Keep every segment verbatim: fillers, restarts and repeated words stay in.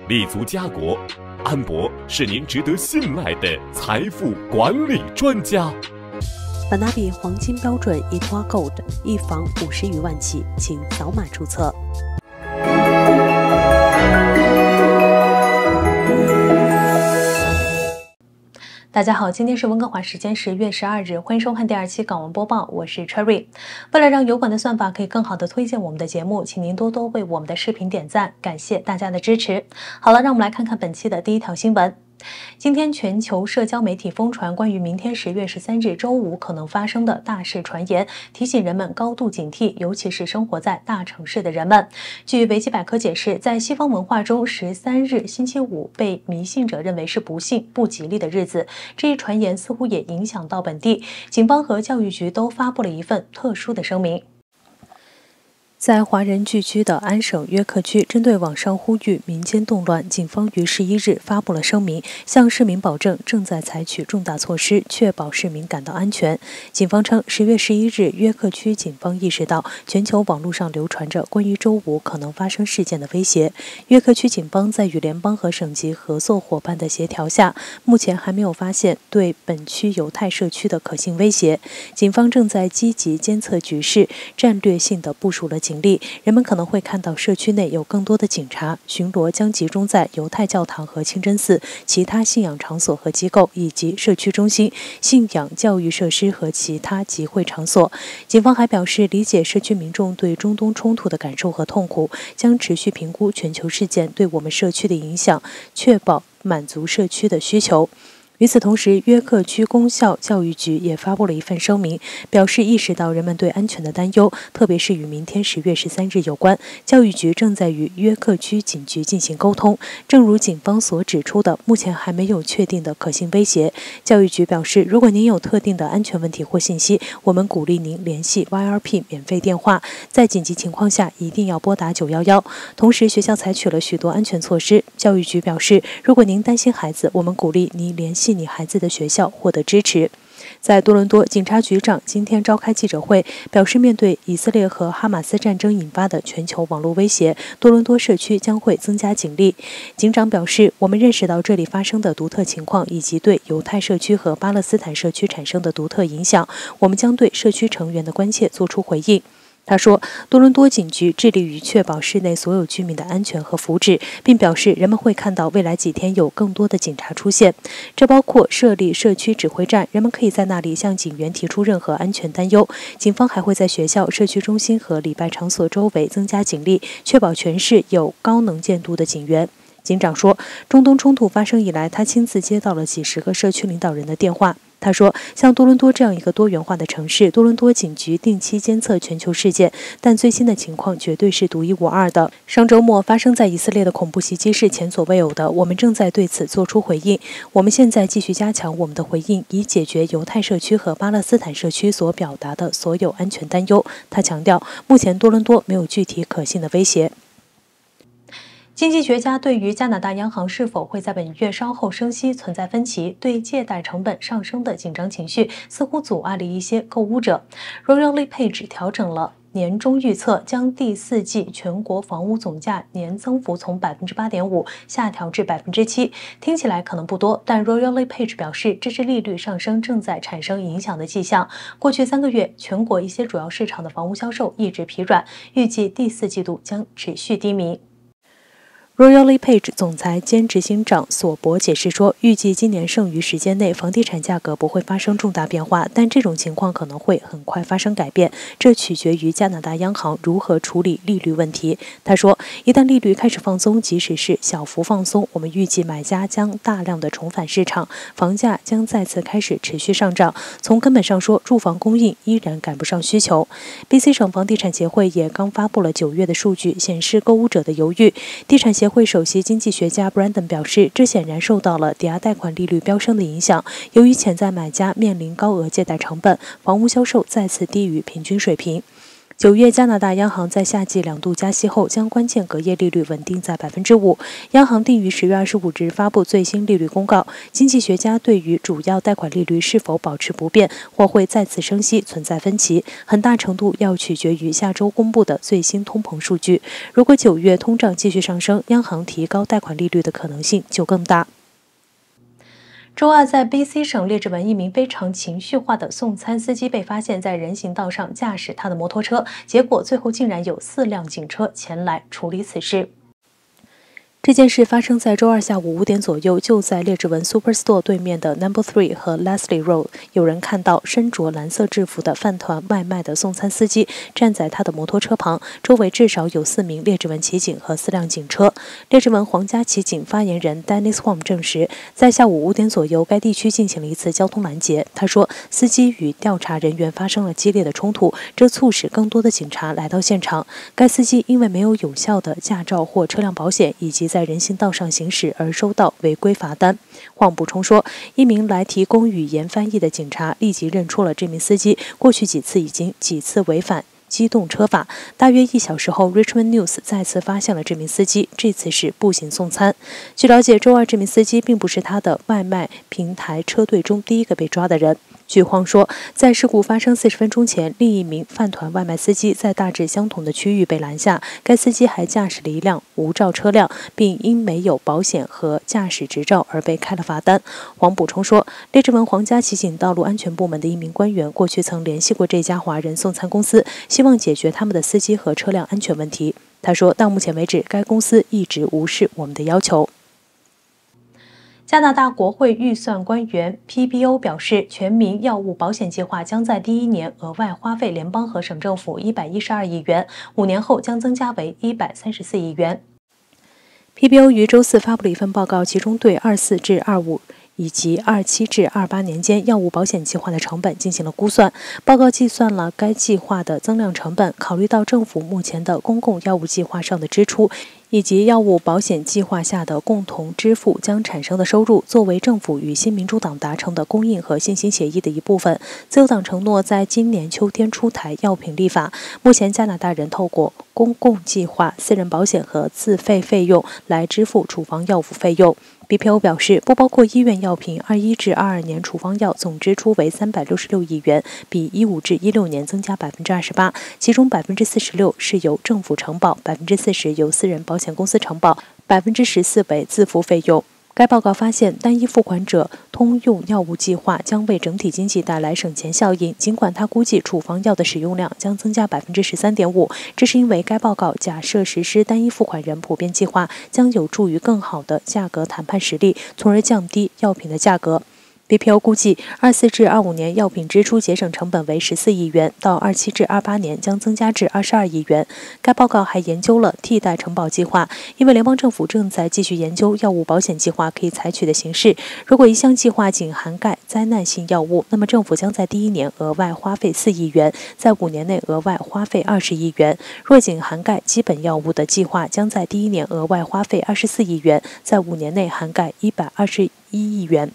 立足家国，安博是您值得信赖的财富管理专家。 本拿比黄金标准 E T A Gold 一房五十余万起，请扫码注册。大家好，今天是温哥华时间十月十二日，欢迎收看第二期港闻播报，我是 Cherry。为了让油管的算法可以更好的推荐我们的节目，请您多多为我们的视频点赞，感谢大家的支持。好了，让我们来看看本期的第一条新闻。今天全球社交媒体疯传关于明天十月十三日周五可能发生的大事传言，提醒人们高度警惕，尤其是生活在大城市的人们。据维基百科解释，在西方文化中，十三日星期五被迷信者认为是不幸、不吉利的日子。这一传言似乎也影响到本地，警方和教育局都发布了一份特殊的声明。在华人聚居的安省约克区，针对网上呼吁民间动乱，警方于十一日发布了声明，向市民保证正在采取重大措施，确保市民感到安全。警方称，十月十一日，约克区警方意识到全球网络上流传着关于周五可能发生事件的威胁。约克区警方在与联邦和省级合作伙伴的协调下，目前还没有发现对本区犹太社区的可信威胁。警方正在积极监测局势，战略性地部署了警力，人们可能会看到社区内有更多的警察，巡逻将集中在犹太教堂和清真寺、其他信仰场所和机构，以及社区中心、信仰教育设施和其他集会场所。警方还表示，理解社区民众对中东冲突的感受和痛苦，将持续评估全球事件对我们社区的影响，确保满足社区的需求。与此同时，约克区公校教育局也发布了一份声明，表示意识到人们对安全的担忧，特别是与明天十月十三日有关。教育局正在与约克区警局进行沟通。正如警方所指出的，目前还没有确定的可信威胁。教育局表示，如果您有特定的安全问题或信息，我们鼓励您联系 Y R P 免费电话，在紧急情况下一定要拨打九一一。同时，学校采取了许多安全措施。教育局表示，如果您担心孩子，我们鼓励您联系你孩子的学校获得支持。在多伦多，警察局长今天召开记者会，表示面对以色列和哈马斯战争引发的全球网络威胁，多伦多社区将会增加警力。警长表示，我们认识到这里发生的独特情况，以及对犹太社区和巴勒斯坦社区产生的独特影响，我们将对社区成员的关切作出回应。他说，多伦多警局致力于确保市内所有居民的安全和福祉，并表示人们会看到未来几天有更多的警察出现，这包括设立社区指挥站，人们可以在那里向警员提出任何安全担忧。警方还会在学校、社区中心和礼拜场所周围增加警力，确保全市有高能见度的警员。警长说，中东冲突发生以来，他亲自接到了几十个社区领导人的电话。他说，像多伦多这样一个多元化的城市，多伦多警局定期监测全球事件，但最新的情况绝对是独一无二的。上周末发生在以色列的恐怖袭击是前所未有的，我们正在对此做出回应。我们现在继续加强我们的回应，以解决犹太社区和巴勒斯坦社区所表达的所有安全担忧。他强调，目前多伦多没有具体可信的威胁。经济学家对于加拿大央行是否会在本月稍后升息存在分歧，对借贷成本上升的紧张情绪似乎阻碍了一些购屋者。Royal LePage 调整了年终预测，将第四季全国房屋总价年增幅从 百分之八点五 下调至 百分之七。 听起来可能不多，但 Royal LePage 表示，这是利率上升正在产生影响的迹象。过去三个月，全国一些主要市场的房屋销售一直疲软，预计第四季度将持续低迷。Royal LePage 总裁兼执行长索伯解释说，预计今年剩余时间内房地产价格不会发生重大变化，但这种情况可能会很快发生改变，这取决于加拿大央行如何处理利率问题。他说，一旦利率开始放松，即使是小幅放松，我们预计买家将大量的重返市场，房价将再次开始持续上涨。从根本上说，住房供应依然赶不上需求。B C 省房地产协会也刚发布了九月的数据，显示购屋者的犹豫。地产协会首席经济学家 Brandon 表示，这显然受到了抵押贷款利率飙升的影响。由于潜在买家面临高额借贷成本，房屋销售再次低于平均水平。 九月，加拿大央行在夏季两度加息后，将关键隔夜利率稳定在百分之五。央行定于十月二十五日发布最新利率公告。经济学家对于主要贷款利率是否保持不变，或会再次升息存在分歧，很大程度要取决于下周公布的最新通膨数据。如果九月通胀继续上升，央行提高贷款利率的可能性就更大。周二，在 B C 省列治文，一名非常情绪化的送餐司机被发现在人行道上驾驶他的摩托车，结果最后竟然有四辆警车前来处理此事。这件事发生在周二下午五点左右，就在列治文 Superstore 对面的 Number Three 和 Leslie Road， 有人看到身着蓝色制服的饭团外卖的送餐司机站在他的摩托车旁，周围至少有四名列治文骑警和四辆警车。列治文皇家骑警发言人 Dennis Wong 证实，在下午五点左右，该地区进行了一次交通拦截。他说，司机与调查人员发生了激烈的冲突，这促使更多的警察来到现场。该司机因为没有有效的驾照或车辆保险，以及在人行道上行驶而收到违规罚单。晃补充说，一名来提供语言翻译的警察立即认出了这名司机，过去几次已经几次违反机动车法。大约一小时后 ，Richmond News 再次发现了这名司机，这次是步行送餐。据了解，周二这名司机并不是他的外卖平台车队中第一个被抓的人。据晃说，在事故发生四十分钟前，另一名饭团外卖司机在大致相同的区域被拦下。该司机还驾驶了一辆无照车辆，并因没有保险和驾驶执照而被开了罚单。晃补充说，列治文皇家骑警道路安全部门的一名官员过去曾联系过这家华人送餐公司，希望解决他们的司机和车辆安全问题。他说，到目前为止，该公司一直无视我们的要求。加拿大国会预算官员 P B O 表示，全民药物保险计划将在第一年额外花费联邦和省政府一百一十二亿元，五年后将增加为一百三十四亿元。P B O 于周四发布了一份报告，其中对二四至二五以及二七至二八年间药物保险计划的成本进行了估算。报告计算了该计划的增量成本，考虑到政府目前的公共药物计划上的支出，以及药物保险计划下的共同支付将产生的收入，作为政府与新民主党达成的供应和信心协议的一部分。自由党承诺在今年秋天出台药品立法。目前，加拿大人透过公共计划、私人保险和自费费用来支付处方药物费用。B P O 表示，不包括医院药品，二一至二二年处方药总支出为三百六十六亿元，比一五至一六年增加百分之二十八，其中百分之四十六是由政府承保，百分之四十由私人保险公司承保，百分之十四为自付费用。该报告发现，单一付款者通用药物计划将为整体经济带来省钱效应，尽管他估计处方药的使用量将增加百分之十三点五，这是因为该报告假设实施单一付款人普遍计划将有助于更好的价格谈判实力，从而降低药品的价格。B P O 估计，二四至二五年药品支出节省成本为十四亿元，到二七至二八年将增加至二十二亿元。该报告还研究了替代承保计划，因为联邦政府正在继续研究药物保险计划可以采取的形式。如果一项计划仅涵盖灾难性药物，那么政府将在第一年额外花费四亿元，在五年内额外花费二十亿元。若仅涵盖基本药物的计划，将在第一年额外花费二十四亿元，在五年内涵盖一百二十一亿元。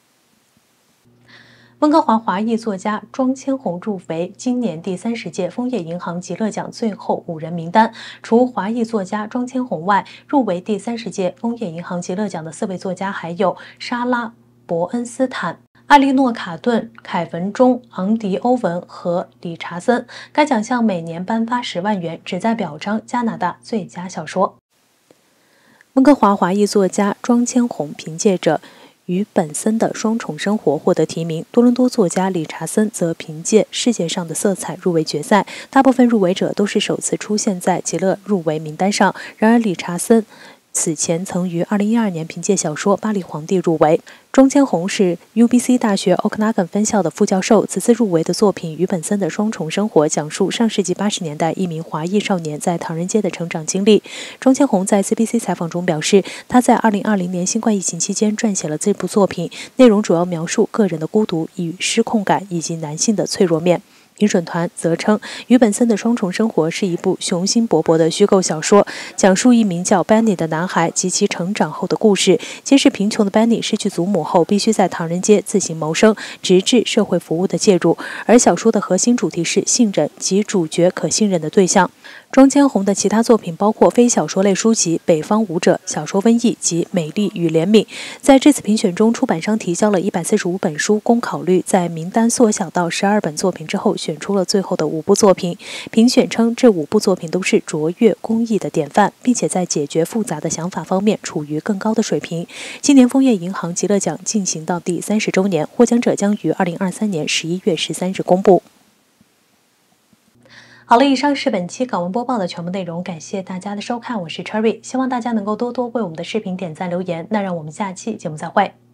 温哥华华裔作家庄千红入围今年第三十届枫叶银行极乐奖最后五人名单。除华裔作家庄千红外，入围第三十届枫叶银行极乐奖的四位作家还有莎拉·伯恩斯坦、艾莉诺·卡顿、凯文·钟、昂迪·欧文和理查森。该奖项每年颁发十万元，旨在表彰加拿大最佳小说。温哥华华裔作家庄千红凭借着与本森的双重生活获得提名，多伦多作家理查森则凭借世界上的色彩入围决赛。大部分入围者都是首次出现在极乐入围名单上，然而理查森此前曾于二零一二年凭借小说《巴黎皇帝》入围。庄千红是 U B C 大学 Okanagan 分校的副教授，此次入围的作品《与本森的双重生活》讲述上世纪八十年代一名华裔少年在唐人街的成长经历。庄千红在 C B C 采访中表示，他在二零二零年新冠疫情期间撰写了这部作品，内容主要描述个人的孤独与失控感以及男性的脆弱面。 评审团则称，于本森的《双重生活》是一部雄心勃勃的虚构小说，讲述一名叫 Benny 的男孩及其成长后的故事。揭示贫穷的 Benny 失去祖母后，必须在唐人街自行谋生，直至社会服务的介入。而小说的核心主题是信任及主角可信任的对象。庄千红的其他作品包括非小说类书籍《北方舞者》、小说瘟疫及《美丽与怜悯》。在这次评选中，出版商提交了一百四十五本书供考虑，在名单缩小到十二本作品之后，选出了最后的五部作品。评选称，这五部作品都是卓越工艺的典范，并且在解决复杂的想法方面处于更高的水平。今年枫叶银行极乐奖进行到第三十周年，获奖者将于二零二三年十一月十三日公布。好了，以上是本期港文播报的全部内容，感谢大家的收看，我是 Cherry， 希望大家能够多多为我们的视频点赞留言，那让我们下期节目再会。